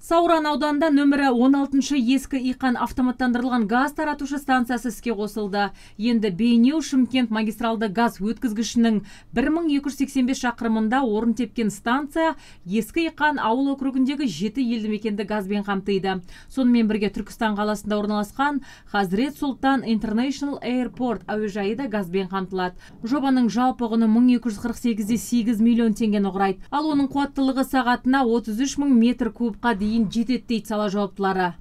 Сауран ауданында нөмірі 16 ескі Иқан автоматтандырылған газ таратушы станциясы іске қосылды. Енді Бейнеу-Шымкент магистралды газ өткізгішінің 1285 шақырымында орын тепкен станция ескі Иқан ауыл округіндегі 7 елді мекенді газбен қамтиды. Сонымен бірге Түркістан қаласында орналасқан Хазрет Султан International Airport әуежайы да газбен қамтылады. Жобаның жалпы құны 1248,8 миллион теңгені құрайды. Ал оның қуаттылығы сағатына 33 мың метр кубқа дейін жетеді дейді сала жауаптылары.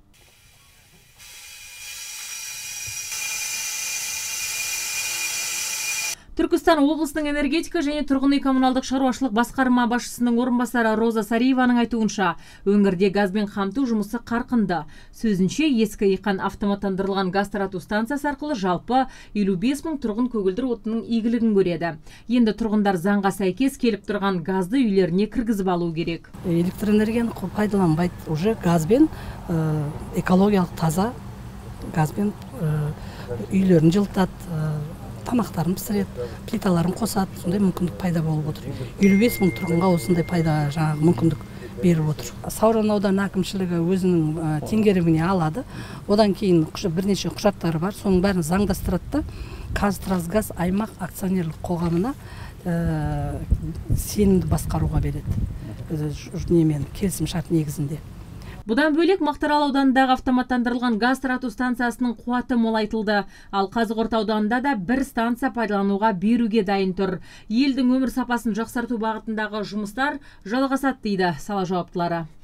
Түркістан облысының энергетика және тұрғын үй коммуналдық шаруашылық басқарма басшысының орынбасары Роза Сариеваның айтуынша, өңірде газбен қамту жұмысы қарқынды. Сөзінше, ескі Иқан автоматтандырылған газ тарату станциясы арқылы жалпы 55 мың тұрғын көгілдір отынның игілігін көреді. Енді тұрғындар заңға сәйкес келіп тұрған газды үйлеріне кіргізіп алу керек. Электроэнергияны пайдаланбайды, уже газбен экологиялық таза газбен үйлерін жылытады, тамақтарын пісіреді, плиталарын қосады, сондай мүмкіндік пайда болып отыр. 55 мың тұрғынға осындай пайда жаңағы мүмкіндік беріп отыр. Сауран ауданы әкімшілігі өзінің теңгеріміне алады. Одан кейін бірнеше құжаттары бар, соның бәрін заңдастырады да Қазтрансгаз аймақ акционерлік қоғамына сенімді басқаруға береді. Немен келісім шарт негізінде. Бұдан бөлек Мақтаарал ауданындағы автоматтандырылған газ тарату станциясының қуаты молайтылды. Ал Қазығұрт ауданында да бір станция пайдалануға беруге дайын тұр. Елдің өмір сапасын жақсарту бағытындағы жұмыстар жалғасады дейді сала жауаптылары.